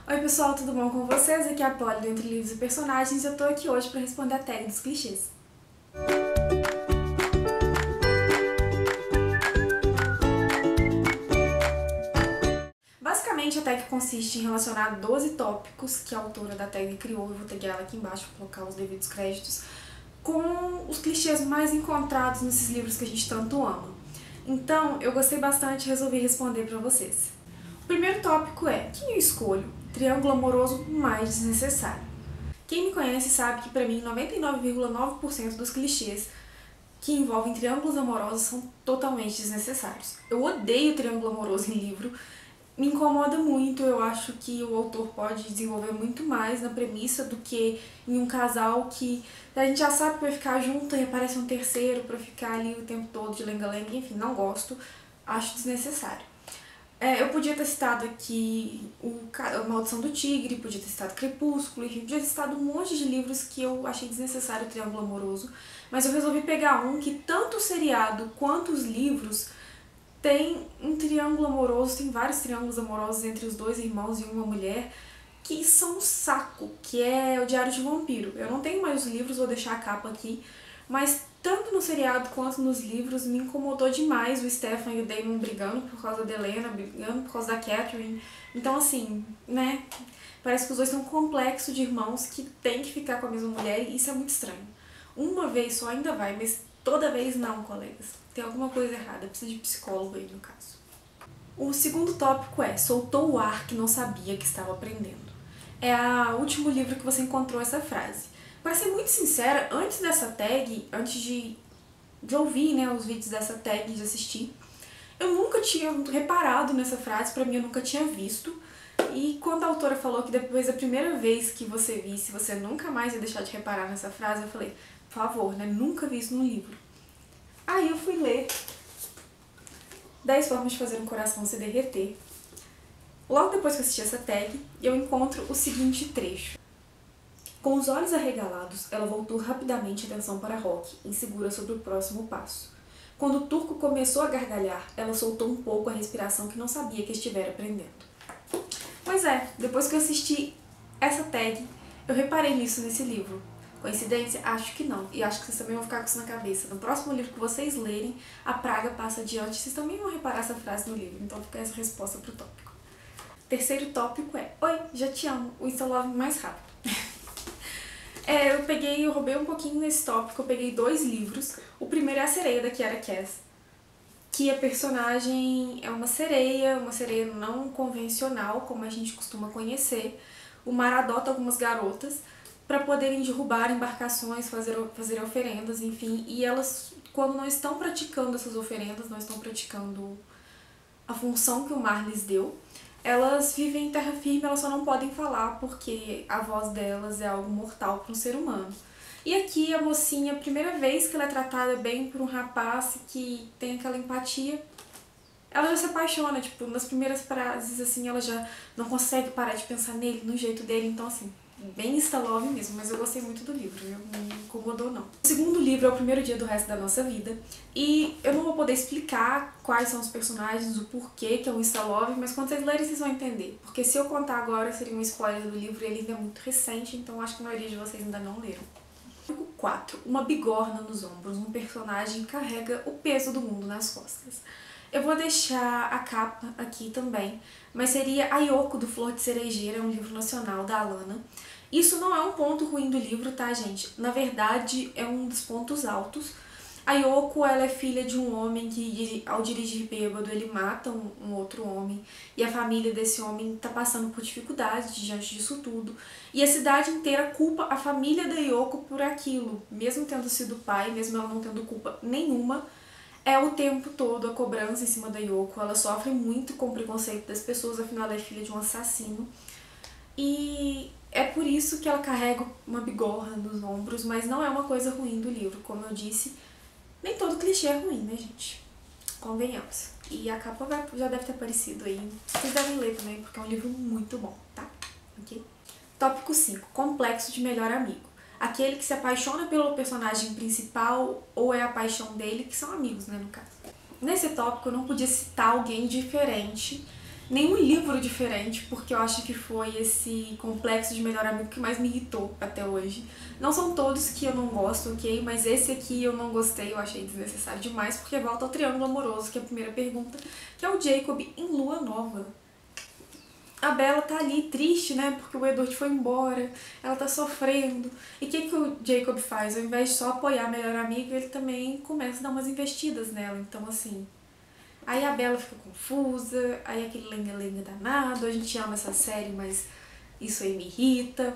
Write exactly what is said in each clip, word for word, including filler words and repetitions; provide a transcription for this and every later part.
Oi pessoal, tudo bom com vocês? Aqui é a Polly do Entre Livros e Personagens e eu tô aqui hoje para responder a tag dos clichês. Basicamente a tag consiste em relacionar doze tópicos que a autora da tag criou, eu vou taguear ela aqui embaixo, vou colocar os devidos créditos, com os clichês mais encontrados nesses livros que a gente tanto ama. Então, eu gostei bastante e resolvi responder para vocês. O primeiro tópico é: quem eu escolho? Triângulo amoroso mais desnecessário. Quem me conhece sabe que pra mim noventa e nove vírgula nove por cento dos clichês que envolvem triângulos amorosos são totalmente desnecessários. Eu odeio triângulo amoroso em livro, me incomoda muito, eu acho que o autor pode desenvolver muito mais na premissa do que em um casal que a gente já sabe que vai ficar junto e aparece um terceiro pra ficar ali o tempo todo de lenga-lenga, enfim, não gosto, acho desnecessário. É, eu podia ter citado aqui o A Maldição do Tigre, podia ter citado Crepúsculo, enfim, podia ter citado um monte de livros que eu achei desnecessário o triângulo amoroso, mas eu resolvi pegar um que tanto o seriado quanto os livros tem um triângulo amoroso, tem vários triângulos amorosos entre os dois irmãos e uma mulher, que são um saco, que é o Diário de um Vampiro. Eu não tenho mais os livros, vou deixar a capa aqui, mas tanto no seriado quanto nos livros me incomodou demais o Stefan e o Damon brigando por causa da Helena, brigando por causa da Catherine. Então assim, né, parece que os dois são um complexo de irmãos que tem que ficar com a mesma mulher e isso é muito estranho. Uma vez só ainda vai, mas toda vez não, colegas. Tem alguma coisa errada, precisa de psicólogo aí no caso. O segundo tópico é: soltou o ar que não sabia que estava aprendendo. É o último livro que você encontrou essa frase. Pra ser muito sincera, antes dessa tag, antes de, de ouvir, né, os vídeos dessa tag, de assistir, eu nunca tinha reparado nessa frase, pra mim eu nunca tinha visto. E quando a autora falou que depois da primeira vez que você visse, você nunca mais ia deixar de reparar nessa frase, eu falei, por favor, né, nunca vi isso num livro. Aí eu fui ler dez formas de fazer um coração se derreter. Logo depois que eu assisti essa tag, eu encontro o seguinte trecho. Com os olhos arregalados, ela voltou rapidamente a atenção para Rock, insegura sobre o próximo passo. Quando o turco começou a gargalhar, ela soltou um pouco a respiração que não sabia que estivera prendendo. Pois é, depois que eu assisti essa tag, eu reparei nisso nesse livro. Coincidência? Acho que não. E acho que vocês também vão ficar com isso na cabeça. No próximo livro que vocês lerem, a praga passa adiante, vocês também vão reparar essa frase no livro. Então fica essa resposta pro tópico. Terceiro tópico é: oi, já te amo, o Insta Love mais rápido. É, eu peguei, eu roubei um pouquinho nesse tópico, eu peguei dois livros. O primeiro é A Sereia, da Kiera Cass, que a personagem é uma sereia, uma sereia não convencional, como a gente costuma conhecer. O mar adota algumas garotas para poderem derrubar embarcações, fazer, fazer oferendas, enfim. E elas, quando não estão praticando essas oferendas, não estão praticando a função que o mar lhes deu, elas vivem em terra firme, elas só não podem falar porque a voz delas é algo mortal para um ser humano. E aqui a mocinha, a primeira vez que ela é tratada bem por um rapaz que tem aquela empatia, ela já se apaixona, tipo, nas primeiras frases, assim, ela já não consegue parar de pensar nele, no jeito dele, então assim, bem Insta Love mesmo, mas eu gostei muito do livro, viu? Não me incomodou não. O segundo livro é O Primeiro Dia do Resto da Nossa Vida, e eu não vou poder explicar quais são os personagens, o porquê que é um Insta Love, mas quando vocês lerem vocês vão entender, porque se eu contar agora seria um spoiler do livro e ele ainda é muito recente, então acho que a maioria de vocês ainda não leram. quatro. Uma bigorna nos ombros, um personagem carrega o peso do mundo nas costas. Eu vou deixar a capa aqui também, mas seria A Yoko, do Flor de Cerejeira, um livro nacional da Alana. Isso não é um ponto ruim do livro, tá, gente? Na verdade, é um dos pontos altos. A Yoko, ela é filha de um homem que, ao dirigir bêbado, ele mata um, um outro homem. E a família desse homem tá passando por dificuldades diante disso tudo. E a cidade inteira culpa a família da Yoko por aquilo. Mesmo tendo sido pai, mesmo ela não tendo culpa nenhuma, é o tempo todo a cobrança em cima da Yoko. Ela sofre muito com o preconceito das pessoas, afinal ela é filha de um assassino. E é por isso que ela carrega uma bigorna nos ombros, mas não é uma coisa ruim do livro. Como eu disse, nem todo clichê é ruim, né, gente? Convenhamos. E a capa vai, já deve ter aparecido aí. Vocês devem ler também, porque é um livro muito bom, tá? Ok? Tópico cinco. Complexo de melhor amigo. Aquele que se apaixona pelo personagem principal ou é a paixão dele, que são amigos, né, no caso. Nesse tópico eu não podia citar alguém diferente nenhum livro diferente, porque eu acho que foi esse complexo de melhor amigo que mais me irritou até hoje. Não são todos que eu não gosto, ok? Mas esse aqui eu não gostei, eu achei desnecessário demais, porque volta ao triângulo amoroso, que é a primeira pergunta, que é o Jacob em Lua Nova. A Bella tá ali triste, né, porque o Edward foi embora, ela tá sofrendo. E o que, que o Jacob faz? Ao invés de só apoiar a melhor amiga, ele também começa a dar umas investidas nela. Então, assim, aí a Bella fica confusa, aí aquele lenga-lenga danado, a gente ama essa série, mas isso aí me irrita.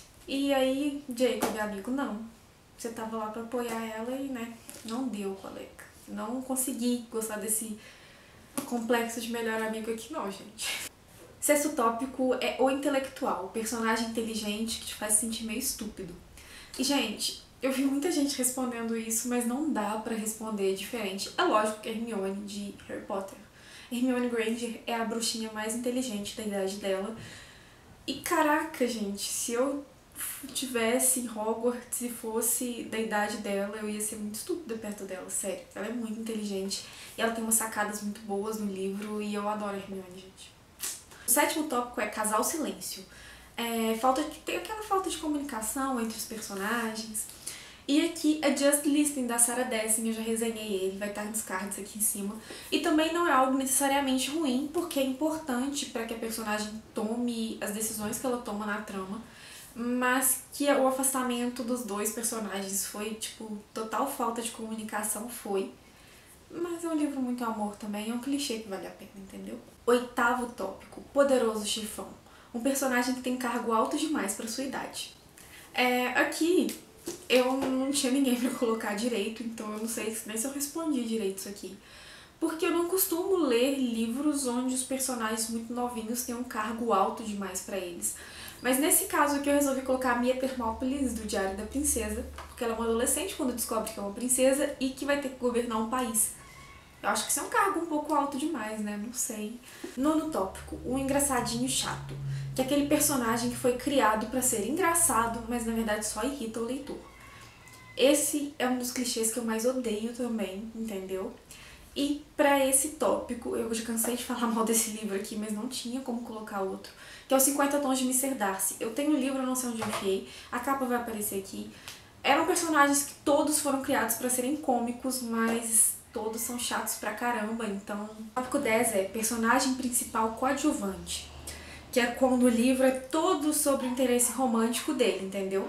E aí, Jacob, amigo, não. Você tava lá pra apoiar ela e, né, não deu, colega. Não consegui gostar desse complexo de melhor amigo aqui não, gente. Sexto tópico é o intelectual, o personagem inteligente que te faz sentir meio estúpido. E, gente, eu vi muita gente respondendo isso, mas não dá pra responder diferente. É lógico que é Hermione de Harry Potter. Hermione Granger é a bruxinha mais inteligente da idade dela. E caraca, gente, se eu tivesse em Hogwarts e fosse da idade dela, eu ia ser muito estúpida perto dela, sério. Ela é muito inteligente e ela tem umas sacadas muito boas no livro e eu adoro a Hermione, gente. O sétimo tópico é casal silêncio. É, falta de, tem aquela falta de comunicação entre os personagens. E aqui é Just Listening, da Sarah Dessen, eu já resenhei ele, vai estar nos cards aqui em cima. E também não é algo necessariamente ruim, porque é importante para que a personagem tome as decisões que ela toma na trama. Mas que o afastamento dos dois personagens foi, tipo, total falta de comunicação, foi. Mas é um livro muito amor também, é um clichê que vale a pena, entendeu? Oitavo tópico, Poderoso Chefão. Um personagem que tem cargo alto demais para sua idade. É, aqui eu não tinha ninguém pra colocar direito, então eu não sei nem se eu respondi direito isso aqui. Porque eu não costumo ler livros onde os personagens muito novinhos têm um cargo alto demais pra eles. Mas nesse caso aqui eu resolvi colocar a Mia Thermopolis, do Diário da Princesa, porque ela é uma adolescente quando descobre que é uma princesa e que vai ter que governar um país. Eu acho que isso é um cargo um pouco alto demais, né? Não sei. Nono tópico, o engraçadinho chato, que é aquele personagem que foi criado pra ser engraçado, mas na verdade só irrita o leitor. Esse é um dos clichês que eu mais odeio também, entendeu? E pra esse tópico, eu já cansei de falar mal desse livro aqui, mas não tinha como colocar outro, que é o cinquenta Tons de mister Darcy. Eu tenho o livro, eu não sei onde eu enfiei, a capa vai aparecer aqui. Eram personagens que todos foram criados pra serem cômicos, mas todos são chatos pra caramba, então... Tópico dez é personagem principal coadjuvante, que é quando o livro é todo sobre o interesse romântico dele, entendeu?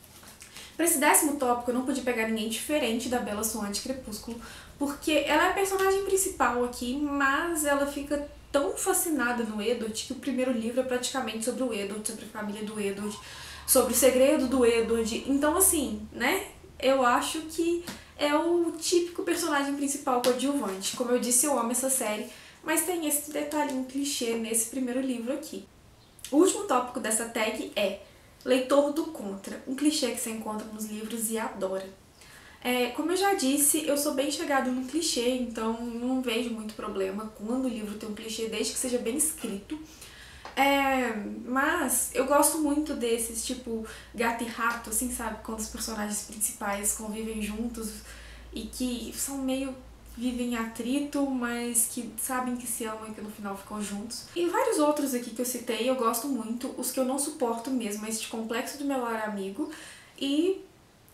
Pra esse décimo tópico eu não pude pegar ninguém diferente da Bella Swan de Crepúsculo, porque ela é a personagem principal aqui, mas ela fica tão fascinada no Edward que o primeiro livro é praticamente sobre o Edward, sobre a família do Edward, sobre o segredo do Edward. Então assim, né, eu acho que é o típico personagem principal coadjuvante. Como eu disse, eu amo essa série, mas tem esse detalhinho clichê nesse primeiro livro aqui. O último tópico dessa tag é leitor do contra, um clichê que você encontra nos livros e adora. É, como eu já disse, eu sou bem chegada no clichê, então não vejo muito problema quando o livro tem um clichê, desde que seja bem escrito. É, mas eu gosto muito desses, tipo, gato e rato, assim, sabe? Quando os personagens principais convivem juntos e que são meio... vivem em atrito, mas que sabem que se amam e que no final ficam juntos. E vários outros aqui que eu citei eu gosto muito, os que eu não suporto mesmo, este complexo do melhor amigo e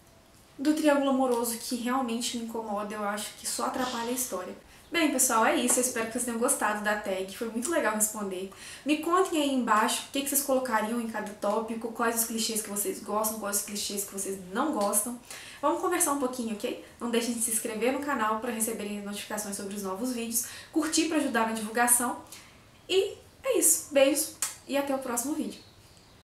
do triângulo amoroso, que realmente me incomoda, eu acho que só atrapalha a história. Bem, pessoal, é isso. Eu espero que vocês tenham gostado da tag. Foi muito legal responder. Me contem aí embaixo o que vocês colocariam em cada tópico, quais os clichês que vocês gostam, quais os clichês que vocês não gostam. Vamos conversar um pouquinho, ok? Não deixem de se inscrever no canal para receberem notificações sobre os novos vídeos, curtir para ajudar na divulgação. E é isso. Beijos e até o próximo vídeo.